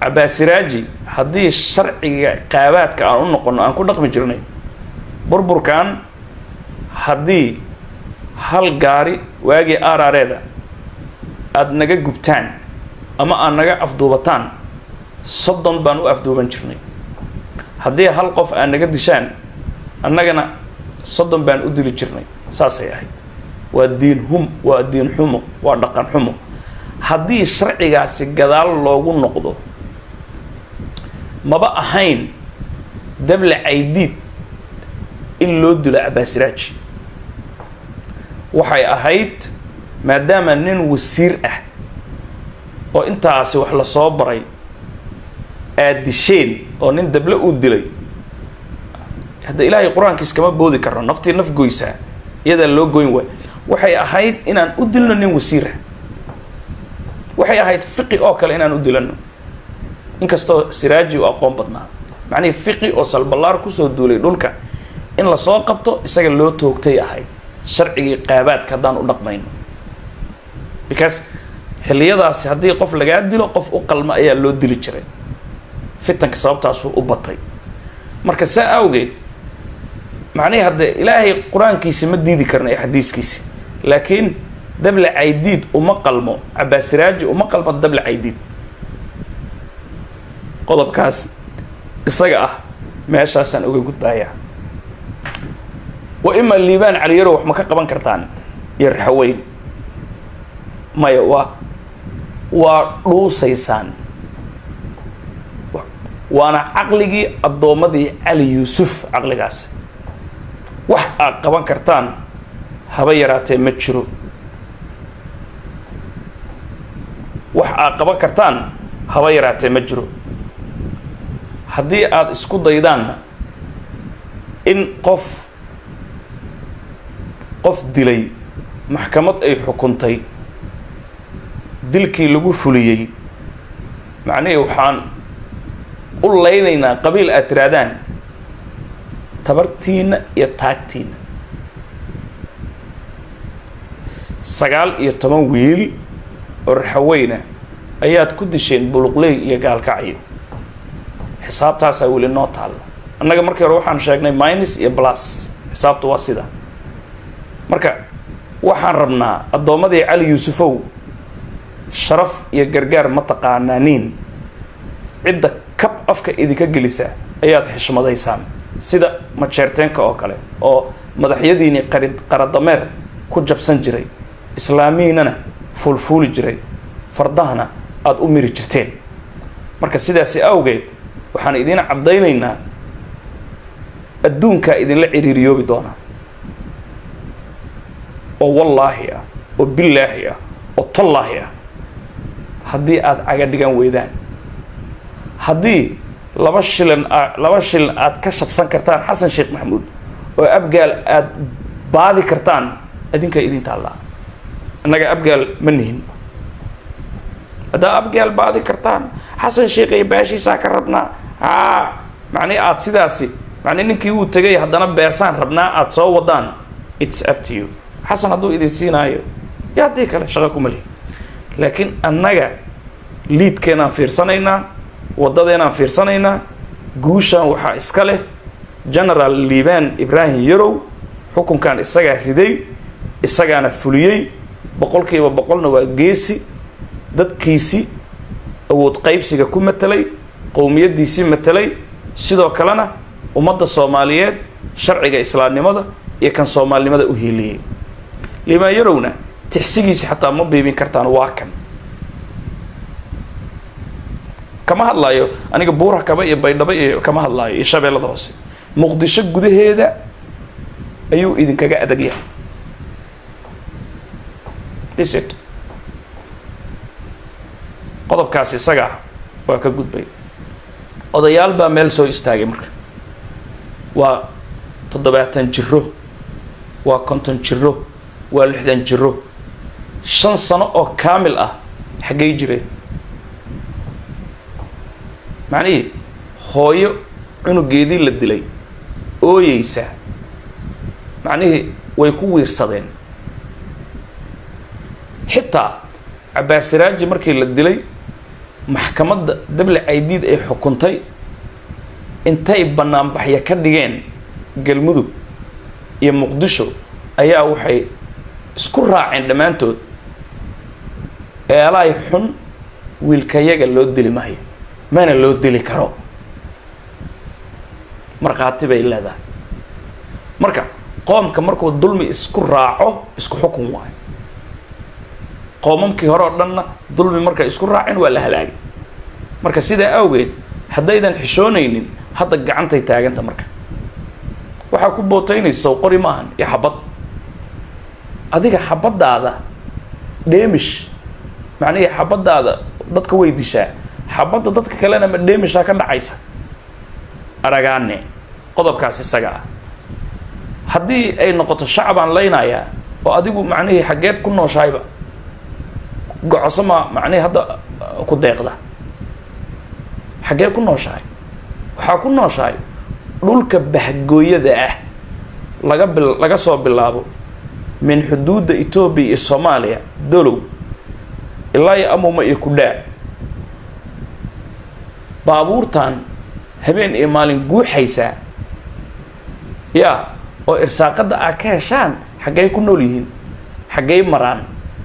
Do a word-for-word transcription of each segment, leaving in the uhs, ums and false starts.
عباسراجي هذه الشرعية قابات كأنه نقولنا أنكو نقم جرني بربر كان هذه هل جاري واجي أرى ردا أدنجا جبتان أما أنجا أفضوبتان صدّن بانو أفضوبان جرني هذه هل قف أنجا دشان أنجنا صدّن بان أدري جرني ساسي هاي والدين هم والدين حمو والدقن حمو هذه الشرعية سجدال لوجو نقضه ما بقى حين دبل عيديد إلا دل عباسراج وحي أهيت ما دام نن وسير أه وأنت عسى وحلا صابري أدشين أو نن دبل أودلي هذا إلهي القرآن كيس كمان بودي كرر نفتي نف جويسة يدا اللو جوين وين وحي أهيت إن أن أودلنا نن وسير وحي أهيت فقي أكل إن أن أودلنا إن كستو سراجي وأقوم بدنا معني فقي أصل بالله كسر دولي دولك إن لا soo qabto isaga loo toogtay ahay sharciga qaabaad ka daan u dhaqmayn because xiliyadaas hadii qof laga dilo qof u qalma ayaa loo dili jiray fitanka sababtaas u batay marka saa awgeed macnaheedu hadda ilaahay quraankiisa ma diidi karnay xadiiskiisa laakiin dabla aydiid uma qalmo abasiraaji uma qalmo dabla aydiid qodobkaas isaga ah meeshaasan uga gudbaaya وإما الليبان على يروح مكان قبان كرتان يرحوين ما يوا وروسيسان وانا عقلي الضومدي علي يوسف عقلي قاس وح قبان كرتان هبيراتي متشرو وح قبان كرتان هبيراتي متشرو هدي آد اسكو ضيدان إن قف qof dilay maxkamad ay xukuntay dilkii lagu fuliyay macnaheedu waxaan u leynaynaa qabiil aad tiraadaan tabartiina iyo taagtiina sagaal iyo toban wiil oo raxaweyna ayaad ku disheen buluqley iyo gaalkacyo xisaabtaas ay weli noo taal annaga markii hore waxaan sheegnay minus iyo plus xisaabtu waa sida marka waxaan rabnaa adoomadii cali yuusufow sharaf iyo gargaar ma taqaanaaniin cidda kab afka idinka gelisa ayaad xishmadaysaan sida majeerteenka oo kale oo madaxyadiini qaradameer ku jabsan jiray islaamiinana fulfuuli jiray fardahana aad u miri jirteen marka sidaasi awgeed waxaan idin cadaynaynaa adduunka idinla ciriiriyoobi doona والله يا وبالله يا وطلّه يا هدي أد عقديان ويدان هدي لبشلن لبشلن أد كشف سن كرتان حسن شيخ محمود وأبقى أد بعض كرتان أدين كإدين تعالى أنا أبقى منهن هذا أبقى بعض كرتان حسن شيخ يباشي ساكر ربنا آه معني أد سداسي معني إنك يو تجي هذا بيرسان ربنا أد صو ودان it's up to you حسن هدو إذا سينايو يا ديك له شغلكم لي لكن النجا ليد كنا فيرسانينا وضدنا فيرسانينا جوشا وحا إسكاله جنرال ليبان إبراهيم يرو حكم كان إسجع هدي إسجع نفوليي بقول كي وبقولنا وجيسي ضد كيسي أو تقيبسي كم مثلي قومية دي سي مثلي سيدا كلنا ومضى الصوماليات شرعي إسلامي مضى يكن صومالي مضى أهيلي لما يرونا تحسيجي حتى ما بيبين كرتان واكن كما هلا يو أنا جبورة كباي بين دبي كما هلا يشابه لضاسي مقدش الجود هذا أيو إذا كجا أدقيه this it قطب كاسي سجع وكجود بي أضيال بمل سو يستاجمر وتضبعتن جرو وكنتن جرو والحدن جرو شن سنة أو كامل أه حقي جري معني هاي إنه جديد للدلي أو يسا معني ويكون يرصدين حتى عباسراج مركي للدلي maxkamadda dable caydiid ay xukuntay intay banaanbaxya ka dhigeen galmudug iyo muqdisho ayaa waxay isku raaceen dhammaantood eelay xun wiilkayaga loo dili maayo mana loo dili karo markhaati bay leedahay marka qoomka markuu dulmi isku raaco isku xukun waayo qoomamkii hore oo dhanna dulmi markay isku raaceen waa la halaagay marka sidaa awgeed haddaydan xishoonaynin hadda gacantay taaganta marka waxaa ku bootaynaysa qori maahan iyo xabad adiga xabadaada dheemish macnaheedu xabadaada dadka way dishaa xabadda dadka kalena ma dheemishaa ka dhacaysa aragaane qodobkaas isaga ah haddii ay noqoto shacabaan leynayaa oo adigu macnaheedu xaggeed ku nooshahayba gocosama macnaheedu hadda ku deeqda xaggee ku nooshahay waxaa ku nooshahay dhulka bahgooyada ah laga bil laga soo bilaabo min xuduudda Ethiopia iyo Soomaaliya dolow ilaa iyo amuma iyo kudhaa baabuurtan habeen iyo maalin guuxaysaa yaa oo irsaaqada ah ka heshaan xaggee ku nool yihiin xaggee maraan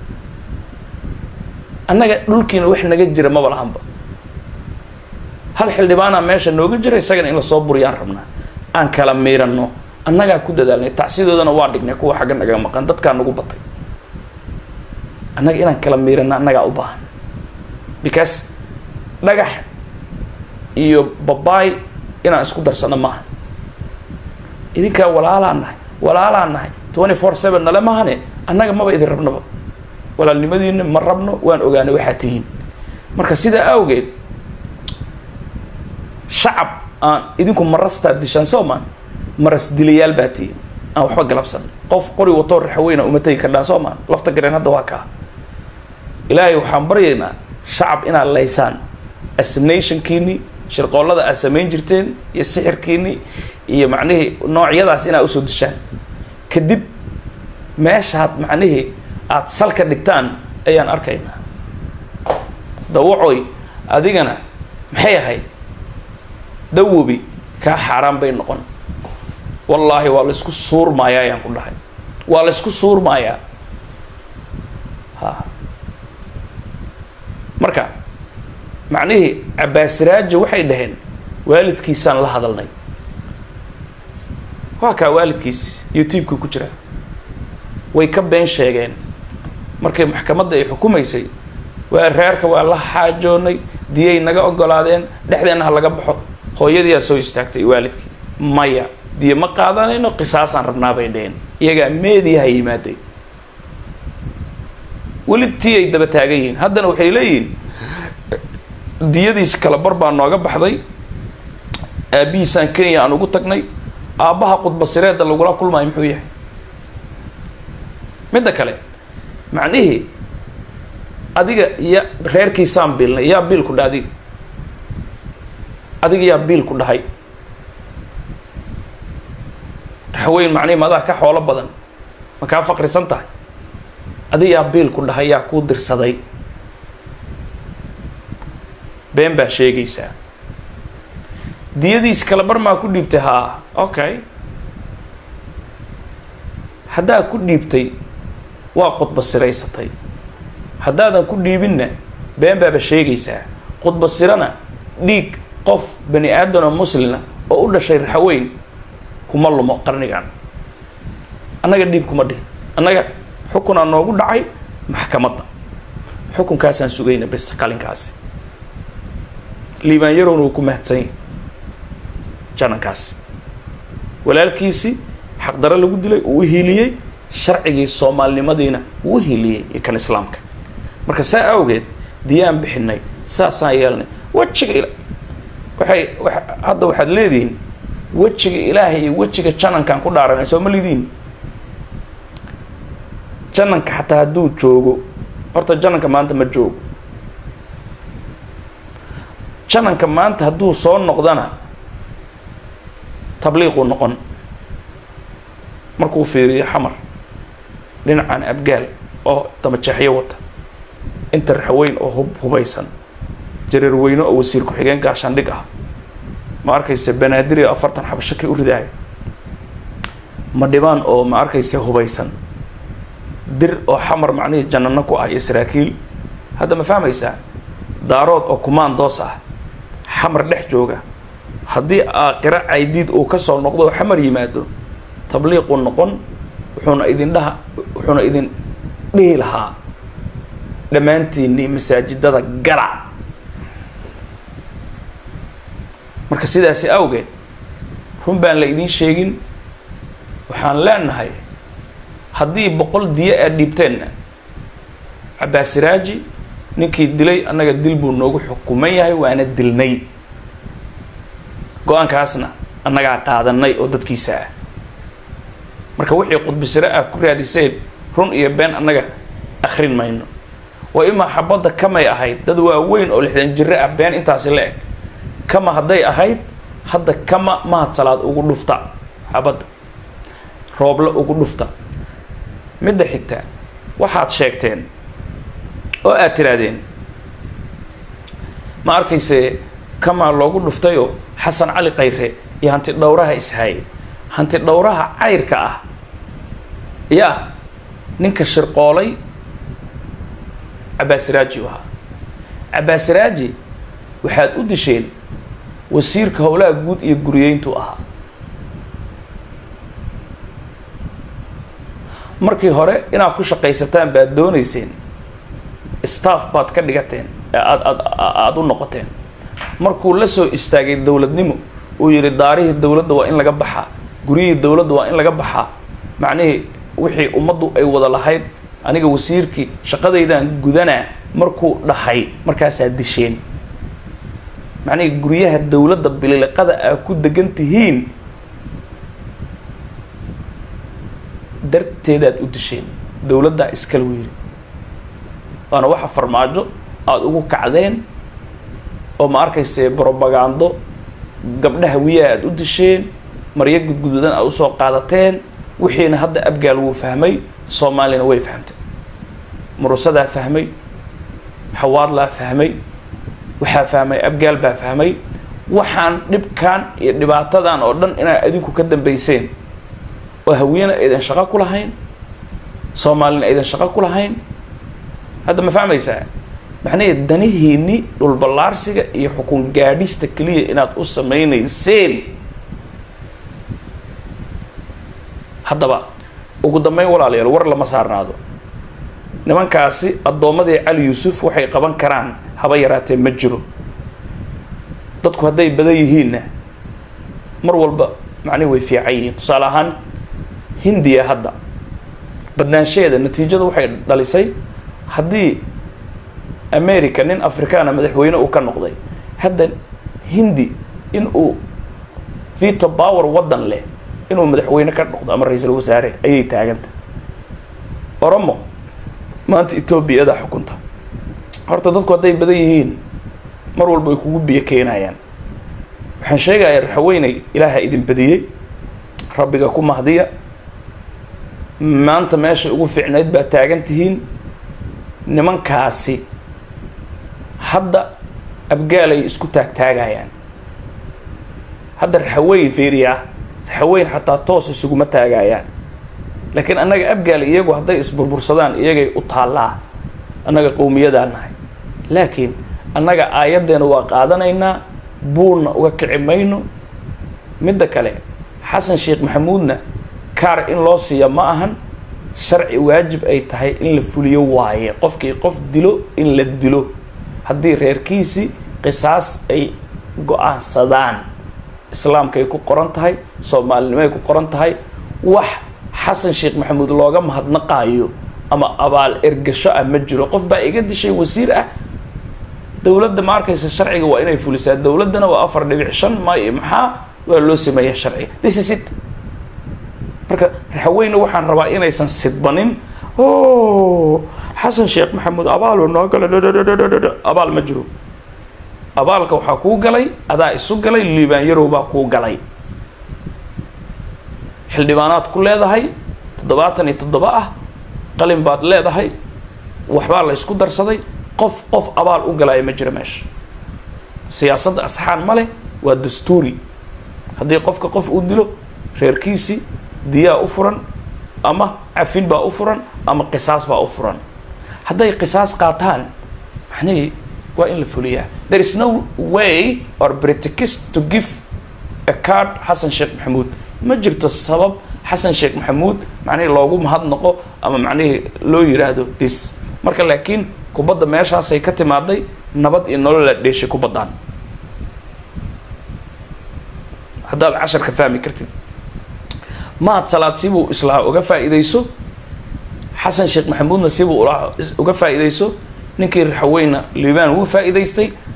annaga dhulkiina wax naga jira ma balahanba hal xildhibaana meesha nooga jira isagana in la soo buriyaan rabnaa aan kala miirano annagaa ku dadaalnay tacsiidoodana waa dhignay kuwa xagga naga maqan dadkaa nagu batay annaga inaan kala miirano annagaa u baahan because dhagax iyo babaay inaan isku darsano maaha idinkaa walaalaan nahay walaalaan nahay twenty-four seven nale mahane annaga maba idin rabnaba walaalnimadiina ma rabno waan ogaanay waxaad tihiin marka sidaa awgeed shacab aan idinku marastaa dishaan soomaan maras dilayaal baa tihiin aan waxba galabsan qof qori watoo raxaweyna uma tegi kardhaan soomaan lafta gareen hadda waa kaa ilaahay waxaan baryaynaa shacab inaad laysaan asnationkiini shirqoollada aad samayn jirteen iyo sixirkiini iyo macnihii noocyadaas inaad usoo dishaan kadib meeshaad macnihii aad salka dhigtaan ayaan arkaynaa dawacoy adigana maxay ahayd dawobi kaa xaaraan bay noqon wallaahi waa la isku suurmaayaa ayaan ku dhahay waa la isku suurmaayaa ha marka macnihii cabbaasiraajo waxay dhaheen waalidkiisaan la hadalnay waa kaa waalidkiis youtube-ka ku jira way ka been sheegeen markay maxkamadda ay xukumaysay waa reerka waa la xaajoonay diyay naga ogolaadeen dhexdeenna ha laga baxo hooyadiyaa soo istaagtay waalidkii maya diya ma qaadanayno qisaasaan rabnaa bay dhaheen iyagaa meediya ha yimaaday weli tii ay daba taagan yihiin haddana waxay leeyihiin diyadiis kala bar baa nooga baxday aabbihiisaan Kenya aan ugu tagnay aabbaha qudbasireedda lagula kulmaayo muxuu yahay midda kale macnihii adiga iyo reerkiisaan biilnay yaa biil ku dhahay adiga adiga yaa biil ku dhahay raxweyn macnihii madaa ka xoolo badan ma kaa faqrisan tahay adiga yaa biil ku dhahay yaa kuu dirsaday been baa sheegaysaa diyadiis kala bar maa ku dhiibtay haa okay haddaa ku dhiibtay waa qudbasiraysatay haddaadan ku dhiibinna been baaba sheegaysaa qudbasirana dhiig qof bani aadano muslina oo u dhashay raxweyn kuma lumo qarnigan annaga dhiib kuma dhihin annaga xukunaa noogu dhacay maxkamadda xukunkaasaan sugayna bes qalinkaasi liibaan yarowna uu ku mahadsan yahay janankaasi walaalkiisii xaqdaro lagu dilay uu u hiiliyey sharcigii soomaalinimadiina uu u hiiliyey iyo kan islaamka marka saa awgeed diyaan bixinay saasaan yeelnay wejiga ila waxay hadda waxaad leedihiin wejiga ilaahay iyo wejiga janankaan ku dhaaranay soo ma lidiin jananka xataa hadduu joogo horta jananka maanta ma joogo jananka maanta hadduu soo noqdana tabliiquu noqon markuu fiiriyo xamar dhinacan abgaal oo damajeexyo wata inta raxweyn oo hub hubaysan jareer weyne oo wasiir ku-xigeen gaashaandhig ah ma arkaysa banaadir iyo afartan xabasho ka u ridaay ma dhibaan oo ma arkaysa hubaysan dir oo xamar macnihii jannano ku ah iyo saraakiil hadda ma fahmaysaa daarood oo kumaandoos ah xamar dhex jooga haddii aakhira caydiid uu ka soo noqdo oo xamar yimaado tabliiqu noqon wuxuuna idin dhaha wuxuuna idin dhihi lahaa dhammaantiinii masaajidada gala marka sidaasi awgeed run baan la idiin sheegin waxaan leenahay haddii boqol diyo aad dhiibteenna cabbaasiraaji ninkii dilay annaga dil buu noogu xukuman yahay waana dilnay go-aankaasna annagaa qaadanay oo dadkiisa ah marka wixii qudbisire ah ku raadiseen run iyo been annaga akhrin mayno waa imaa xabadda kamay ahayd dad waaweyn oo lixdan jiro ah been intaasi la eg kama hadday ahayd hadda kama mahad salaad ugu dhufta xabadda roobla ugu dhufta midda xigta waxaad sheegteen oo aad tirahdeen ma arkayse kama loogu dhuftayoo xasan cali khayre iyo hanti dhowraha ishaayay hanti dhowraha cayrka ah yaa ninka shirqoolay cabbaasiraaji u ahaa cabbaasiraaji waxaad u disheen wasiirka howlaha guud iyo guriyeyntu ahaa markii hore inaad ku shaqaysataan baad doonayseen staff baad ka dhigateen aad aad aada u noqoteen markuu la soo istaagay dowladnimo uu yidhi daarihii dowladda waa in laga baxaa guryihii dowladda waa in laga baxaa macnihii wixii ummaddu ay wada lahayd aniga wasiirkii shaqadaydaan gudanaa markuu dhahay markaasaa disheen macnihii guryaha dowladda bililiqada aa ku degan tihiin darteedaad u disheen dowladdaa iskala weyri waana waxa farmaajo aada ugu kacdeen oo ma arkayse brobagando gabdhaha wiyaa aada u disheen maryo gudgududan aad usoo qaadateen wixiina hadda abgaal wuu fahmay soomaalina way fahamtay murusadaa fahmay xawaadlaa fahmay waxaa fahmay abgaal baa fahmay waxaan dhibkan iyo dhibaatadan oo dhan inaa adinku ka dambayseen oo hawiyana aydan shaqo ku lahayn soomaalina aydan shaqo ku lahayn hadda ma fahmaysaa maxnay danihiinni dhulballaarsiga iyo xukun gaadhista keliya inaad u samaynayseen haddaba ugu dambeyn walaalayaal war lama saarnaado nimankaasi addoommadii cali yuusuf waxay qaban karaan haba yaraatee ma jiro dadku hadday badan yihiinna mar walba macnihi way fiican yihiin tusaale ahaan hindiya hadda badnaansheeda natiijada waxay dhalisay haddii america nin afrikaana madaxweyne uu ka noqday hadda hindi in uu veto power waddan leh inuu madaxweyne ka noqdo ama ra-iisul wasaare ayay taaganta oromo maanta etoobiyada xukunta horta dadku hadday badan yihiin mar walba ay kugu biyo keenayaan waxaan sheegayaa raxaweynay ilaaha idin badiyey rabbiga ku mahdiya maanta meesha ugu fiicnayd baa taagan tihiin nimankaasi hadda abgaalay isku taagtaagayaan hadda raxaweyn fiiriyaa raxaweyn xataa toos isuguma taagayaan laakiin annaga abgaal iyagu hadday isburbursadaan iyagay u taallaa annaga qowmiyadaan nahay laakiin annaga aayaddeena waa qaadanaynaa buurna uga kici mayno midda kale xasan sheekh maxamuudna kaar in loo siiya ma ahan sharci waajib ay tahay in la fuliyo waaye qofkii qof dilo in la dilo haddii reerkiisii qisaas ay go-aansadaan islaamkaay ku qoran tahay soomaalinimoay ku qoran tahay wax xasan sheekh maxamuud looga mahadnaqaayo ama abaal ergasho ah ma jiro qof baa iga dishay wasiir ah dowladda ma arkaysa sharciga waa inay fulisaa dowladdana waa afar dhibic shan maayo maxaa waa loo sameeya sharciga this is it marka raxaweyne waxaan rabaa inaysan sidbanin o xasan sheekh maxamuud abaal noo gala abaal ma jiro abaalka waxaa kuu galay adaa isu galay liibaan yarow baa kuu galay xildhibaanaad ku leedahay toddobaatan iyo toddoba ah qalin baad leedahay waxbaa la isku darsaday qof qof abaal u galaya ma jiro meesha siyaasadda asxaan ma leh waa dastuuri haddii qofka qof uu dilo reerkiisii diyaa u furan ama cafin baa u furan ama qisaas baa u furan hadday qisaas qaataan macnihii waa in la fuliyaa there is no way or pretext to give a card xasan sheekh maxamuud ma jirto sabab xasan sheekh maxamuud macnihii loogu mahadnaqo ama macnihii loo yiraahdo this marka laakiin kubadda meeshaasay ka timaaday nabad iyo nolol la dheeshay kubaddaan haddaad casharka fahmi kartid maad salaad sibuu islaa uga faa'iidayso xasan sheekh maxamuudna sibuu uga faa'iidayso ninkii raxweyna liibaan wuu faa'iidaystay